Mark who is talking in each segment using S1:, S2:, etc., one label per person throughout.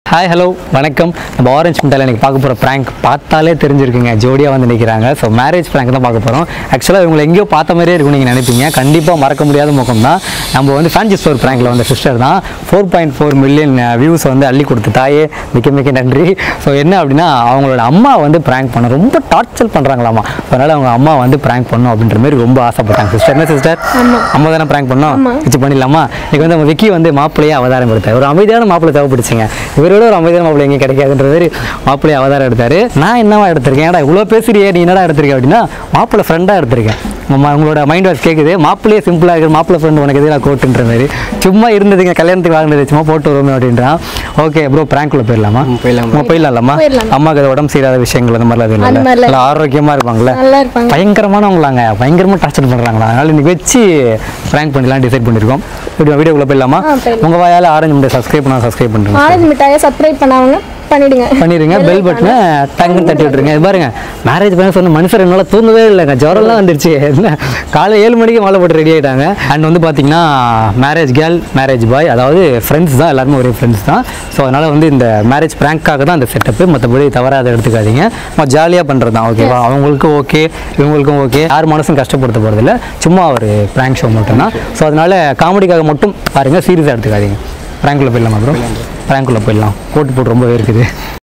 S1: Hi hello வணக்கம். நம்ம orange மிட்டாயில் எனக்கு பார்க்க போகிற ப்ராங்க் பார்த்தாலே தெரிஞ்சிருக்குங்க, ஜோடியாக வந்து நிற்கிறாங்க. ஸோ மேரேஜ் ப்ராங்க் தான் பார்க்க போகிறோம். ஆக்சுவலாக இவங்களை எங்கேயோ பார்த்த மாதிரியே இருக்கும் நீங்கள் நினைப்பீங்க. கண்டிப்பாக மறக்க முடியாத முகம் தான். நம்ம வந்து ஃபேன்சி ஸ்டோர் ப்ராங்கில் வந்த சிஸ்டர் தான் 4.4 மில்லியன் வியூஸ் வந்து அள்ளி கொடுத்து தாயே மிக்க மிக்க நன்றி. ஸோ என்ன அப்படின்னா அவங்களோட அம்மா வந்து ப்ராங்க் பண்ண ரொம்ப டார்ச்சர் பண்ணுறாங்களாமா. அதனால் அவங்க அம்மா வந்து ப்ராங்க் பண்ணணும் அப்படின்ற மாதிரி ரொம்ப ஆசைப்பட்டாங்க. சிஸ்டர் என்ன சிஸ்டர் அம்மா தானே ப்ராங்க் பண்ணோம், வச்சு பண்ணிடலாமா? இன்றைக்கி வந்து நம்ம விக்கி வந்து மாப்பிள்ளையே அவதாரம் எடுத்தார். ஒரு அமைதியான மாப்பிள்ளை தேவைப்படுச்சுங்க. இவரோட ஒரு அமைதியான மாப்பிள்ளை எங்கே கிடைக்காதுன்ற மாதிரி மாப்பிள்ளை அவதாரம் எடுத்தார். நான் என்னவா எடுத்திருக்கேன், ஏடா இவ்வளோ பேசுறியே நீ என்னடா எடுத்திருக்கேன் அப்படின்னா மாப்பிள்ளை ஃப்ரெண்டாக எடுத்திருக்கேன். உங்களோட மைண்ட் வாஷ் கேட்குது, மாப்பிள்ளையே சிம்பிளாக இருக்குது, மாப்பிள்ளை ஃப்ரெண்டு உனக்கு எதிராக கோட்டுன்ற மாதிரி சும்மா இருந்ததுங்க. கல்யாணத்துக்கு வாங்கினது சும்மா போட்டு வருவோமே அப்படின்றான். ஓகே ப்ரோ, ப்ராங்க்ல போயிடலாமா? போயிடலாம்மா. அம்மாவுக்கு அது உடம்பு சரியாத விஷயங்கள் அந்த மாதிரிலாம் எதுவும் இல்லை, ஆரோக்கியமாக இருப்பாங்களே, பயங்கரமானவங்களாங்க, பயங்கரமாக டார்ச்சர் பண்ணுறாங்களா. அதனால இன்னைக்கு வச்சு ப்ராங்க் பண்ணலாம் டிசைட் பண்ணியிருக்கோம். வீடியோக்குள்ளே போயிடலாமா? உங்கள் வாயால் ஆரஞ்சு மிட்டாய் சப்ஸ்கிரைப் பண்ணால் சப்ஸ்கிரைப் பண்ணுறேன்.
S2: ஆரஞ்சு மிட்டாயை சப்ஸ்கிரைப் பண்ணாங்க பண்ணிடுங்க. பெல் பட்டனை
S1: டங்குன்னு தட்டி விட்டுருங்க. இது பாருங்க, மேரேஜ் பண்ண சொன்ன மனுஷர் என்னால் தூங்கவே இல்லைங்க, ஜுரம்லாம் வந்துருச்சு. என்ன காலை 7 மணிக்கு மாலை போட்டு ரெடி ஆகிட்டாங்க. அண்ட் வந்து பார்த்தீங்கன்னா மேரேஜ் கேர்ள் மேரேஜ் பாய், அதாவது ஃப்ரெண்ட்ஸ் தான், எல்லாருமே ஒரே ஃப்ரெண்ட்ஸ் தான். ஸோ அதனால் வந்து இந்த மேரேஜ் ப்ராங்க்காக தான் இந்த செட்டப்பு, மற்றபடி தவறாக எடுத்துக்காதீங்க. நம்ம ஜாலியாக பண்ணுறது தான், ஓகேவா? அவங்களுக்கும் ஓகே, இவங்களுக்கும் ஓகே, யார் மனசும் கஷ்டப்படுத்த போகிறதில்ல, சும்மா ஒரு ப்ராங்க் ஷோ மட்டும்தான். ஸோ அதனால் காமெடிக்காக மட்டும் பாருங்கள், சீரியஸாக எடுத்துக்காதீங்க. ப்ராங்க்குள்ளே போயிடலாமா ப்ரோ? ப்ராங்க்குள்ளே போயிடலாம். கோட்டு போட்டு ரொம்பவே இருக்குது.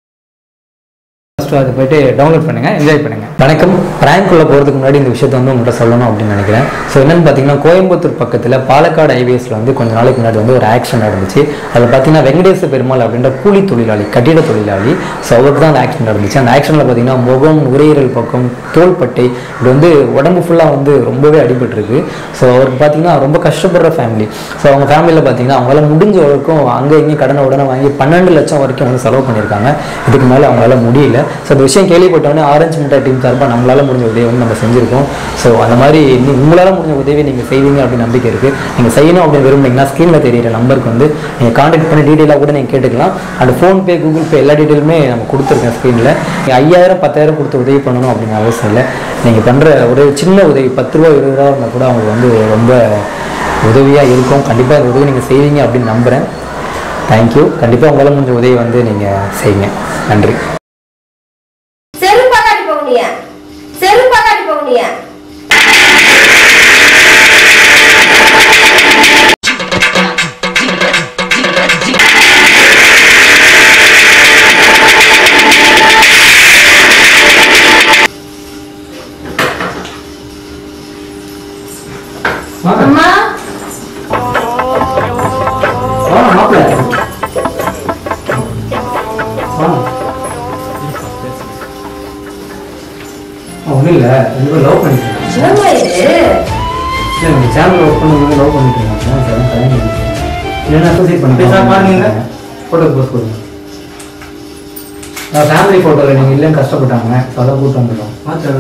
S1: அதை போய்ட்டு டவுன்லோட் பண்ணுங்கள், என்ஜாய் பண்ணுங்கள். வணக்கம். ப்ராங்க்குள்ளே போகிறதுக்கு முன்னாடி இந்த விஷயத்தை வந்து உங்கள்கிட்ட சொல்லணும் அப்படின்னு நினைக்கிறேன். ஸோ என்னென்னு பார்த்தீங்கன்னா, கோயம்புத்தூர் பக்கத்தில் பாலக்காடு ஹைவேஸில் வந்து கொஞ்ச நாளைக்கு முன்னாடி வந்து ஒரு ஆக்சிடென்ட் நடந்துச்சு. அதில் பார்த்தீங்கன்னா வெங்கடேச பெருமாள் அப்படின்ற கூலி தொழிலாளி, கட்டிட தொழிலாளி. ஸோ அவருக்கு தான் அந்த ஆக்சிடென்ட் நடந்துச்சு. அந்த ஆக்சிடென்ட்டில் பார்த்தீங்கன்னா முகம், உரையீரல் பக்கம், தோள்பட்டை, இப்படி வந்து உடம்பு ஃபுல்லாக வந்து ரொம்பவே அடிபட்டுருக்கு. ஸோ அவருக்கு பார்த்தீங்கன்னா ரொம்ப கஷ்டப்படுற ஃபேமிலி. ஸோ அவங்க ஃபேமிலியில் பார்த்தீங்கன்னா அவங்களால முடிஞ்ச வரைக்கும் அங்கே இங்கேயும் கடனை உடனே வாங்கி 12 லட்சம் வரைக்கும் வந்து செலவு பண்ணியிருக்காங்க. இதுக்கு மேலே அவங்களால முடியல. ஸோ அந்த விஷயம் கேள்விப்பட்டோன்னே ஆரஞ்சு மிட்டாய் டீம் சார்பாக நம்மளால் முடிஞ்ச உதவி வந்து நம்ம செஞ்சுருக்கோம். ஸோ அந்த மாதிரி உங்களால் முடிஞ்ச உதவி நீங்கள் செய்வீங்க அப்படின்னு நம்பிக்கை இருக்குது. நீங்கள் செய்யணும் அப்படின்னு விரும்புனீங்கன்னா ஸ்க்ரீனில் தெரியிற நம்பருக்கு வந்து நீங்கள் கான்டாக்ட் பண்ணி டீட்டெயிலாக கூட நீங்கள் கேட்டுக்கலாம். அண்ட் ஃபோன்பே, கூகுள் பே எல்லா டீட்டெயிலுமே நம்ம கொடுத்துருக்கேன் ஸ்க்ரீனில். நீங்கள் 5000 10,000 கொடுத்து உதவி பண்ணணும் அப்படின்னு அவசியம் இல்லை. நீங்கள் பண்ணுற ஒரு சின்ன உதவி 10 ரூபா 20 ரூபா இருந்தால் கூட அவங்களுக்கு வந்து ரொம்ப உதவியாக இருக்கும். கண்டிப்பாக அந்த உதவி நீங்கள் செய்வீங்க அப்படின்னு நம்புகிறேன். தேங்க்யூ. கண்டிப்பாக உங்களால் முடிஞ்ச உதவி வந்து நீங்கள் செய்யுங்க. நன்றி.
S2: அம்மா
S1: ஒன்றும் இல்லை, ரெண்டு பேரும் லவ் பண்ணிக்கிறேன். சேனல் ஒர்க் பண்ணும்போது லவ் பண்ணிக்கிறேன். இல்லைன்னா சூசைட் பண்ணிக்கிறேன். ஃபோட்டோ போஸ்ட் கொடுங்க. ஃபேமிலி ஃபோட்டோவில் நீங்கள் இல்லைன்னு கஷ்டப்பட்டாங்க, அதை கூட்டு வந்துடும்.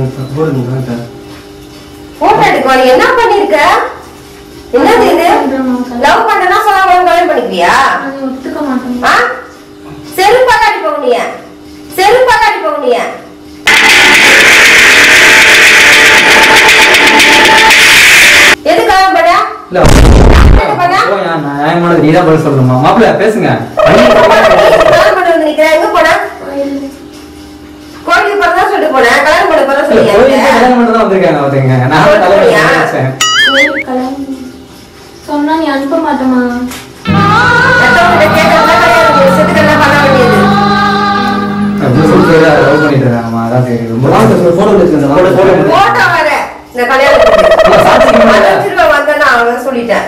S3: போட்டோ எடுக்க என்ன பண்ணிருக்க? என்னது இது? லவ் பண்ணனா சொன்னா கல்யாணம் பண்ணிக்கிறியா?
S2: ஒத்துக்க மாட்டேன்.
S3: செருப்பால அடிப்பவனிய, செருப்பால அடிப்பவனிய. எது கல்யாணம் பண்ண?
S1: இல்ல நியாயமானது நீதான் பதில் சொல்லணுமா? மாப்பிள்ள பேசுங்க.
S3: கல்யாணம் பண்ண வந்து நிக்கிறேன். எங்க போன? கோயிலுக்கு போறதா சொல்லிட்டு போனேன். கல்யாணம் பண்ண போறதா சொல்லியா?
S1: கல்யாணம் பண்ண தான் வந்திருக்காங்க. வந்துங்க நான்
S2: சொன்னா நீ அனுப்ப மாட்டேமா?
S3: சொல்லிட்டேன்.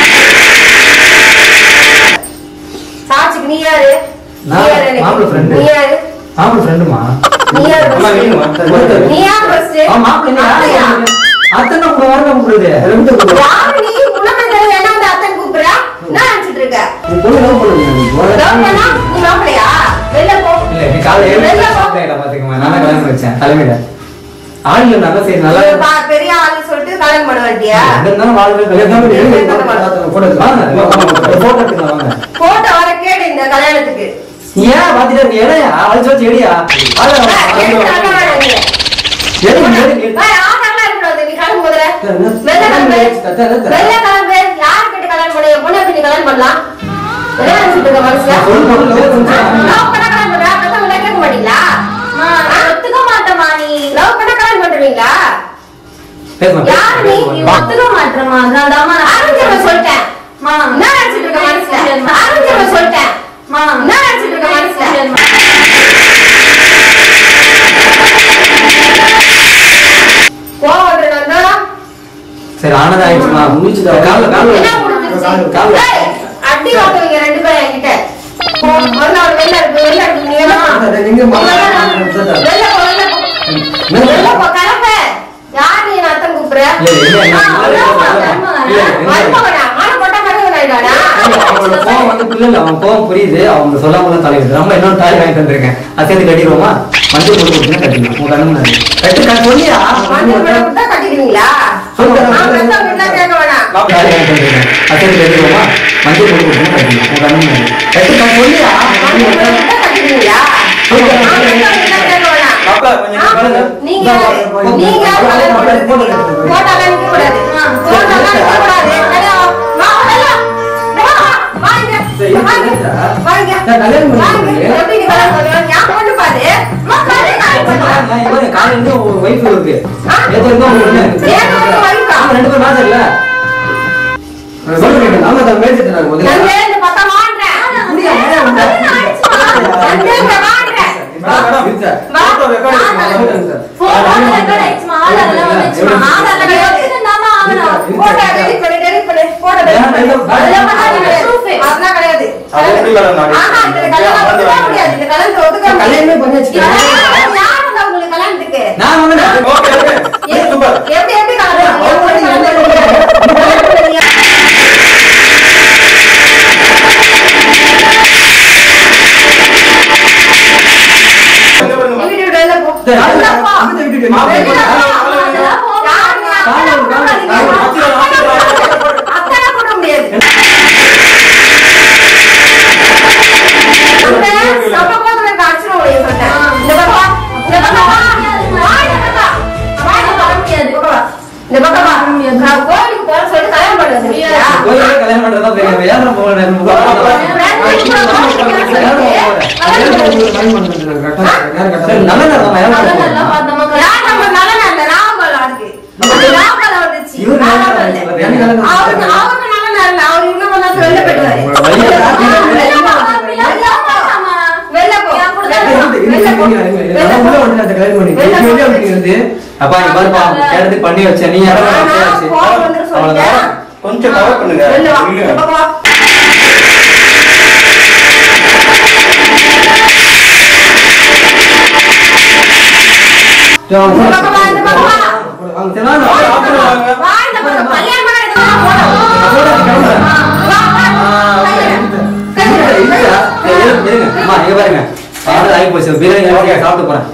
S3: சாட்சிக்கு நீ யாரு? நீ யாரு?
S1: மாப்பிள்ள ஃப்ரெண்டுமா?
S3: நீ யாரு? நீ யாரு ஃபர்ஸ்ட்?
S1: மாப்பிள்ள அத்தனை கூப்பிடுவாங்க. கூப்பிடுது
S3: யாரு நீ? உனக்கு என்ன வந்து அத்தனை கூப்பிடுறா? என்ன நினைச்சிட்டு இருக்க? நீ மாப்பிள்ளையா? வெளில போ.
S1: இல்ல நீ காலையில 7 மணிக்கு பாத்துக்கமா, நான் கல்யாணம் வச்சேன் தலைமையில. ஆளு நல்லா சரி நல்லா
S3: பெரிய ஆளு சொல்லிட்டு கல்யாணம் பண்ண வேண்டியா?
S1: என்னன்னா வாழ்க்கை கல்யாணம் போட்டோ எடுக்கலாம். வாங்க
S3: போட்டோ வர கேடு இந்த கல்யாணத்துக்கு.
S1: ஏன் பாத்துட்டு இருக்க? ஏடா ஆளு வச்சு எடியா?
S3: யாரு கிட்ட கல்யாணம் பண்ண? பொண்ணு கல்யாணம் பண்ணலாம். யார் நீ ஒத்துக்க மாட்டறமா நான் தாமா ஆரஞ்சு சொல்லிட்டேன் மா என்ன நினைச்சிட்டு இருக்க மனசுல ஆரஞ்சு சொல்லிட்டேன் மா என்ன நினைச்சிட்டு இருக்க மனசுல கோவப்படுறதா
S1: சரி ஆனதா ஆயிடுச்சுமா முடிச்சுடா கால்ல
S3: என்ன முடிஞ்சிருச்சு அடி ஓட்டுவீங்க ரெண்டு பேரும் என்கிட்ட முதல்ல ஒரு வெள்ள இருக்கு நீ வெள்ள போ கிளம்ப யார் நீ அத்தம் கூப்பிடுற
S1: கோவம் வந்து புள்ள அவன் கோவம் புரியுது அவங்க சொல்லாம தலைவர் நம்ம இன்னொரு தாலி வாங்கி தந்திருக்கேன் அது சேர்த்து கட்டிடுவோமா மஞ்சள் போட்டு கொடுத்தா கட்டிக்கலாம் உங்க கண்ணு முன்னாடி கட்டு சொல்லியா
S3: கட்டிடுவீங்களா கேட்க வேணாம்
S1: தாலி வாங்கி தந்திருக்கேன் அது சேர்த்து கட்டிடுவோமா மஞ்சள் போட்டு கொடுத்தா கட்டிக்கலாம் உங்க கண்ணு முன்னாடி கட்டு சொல்லியா
S3: கட்டிடுவீங்களா நீங்க
S1: அப்பா நீ பாருப்பா கேட்டதுக்கு பண்ணி வச்ச நீ
S4: கொஞ்சம் கவர் பண்ணுங்க
S1: பாருங்க ஆகி போச்சு பிரியாணி சாப்பிட்டு போறேன்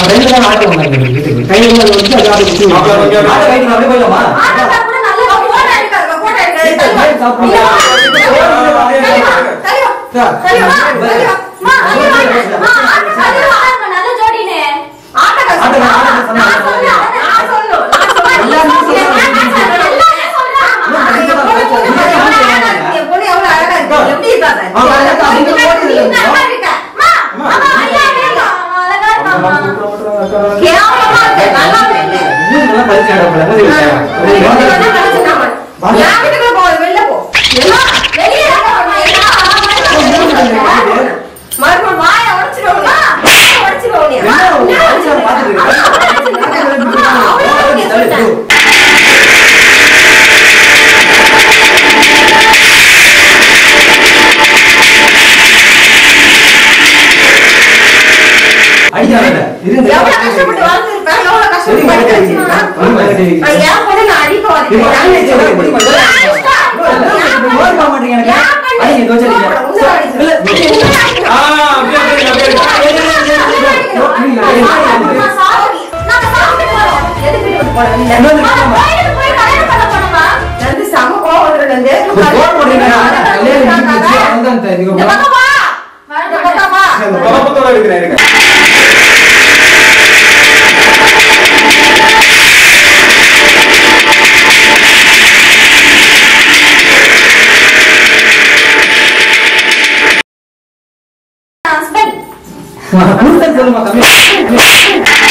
S1: ரெண்டு தான் ஆட்டோ வந்தாங்க வீட்டுக்கு கையில வந்து அது ஆட்டோ குத்தி ஆட்டோ கையில அப்படியே போயிடலாமா
S3: ஆட்டோ கூட நல்ல போட்டோ எடுக்காத போட்டோ எடுக்காத நல்ல ஜோடினே ஆட்டோ
S1: சொல்லுமா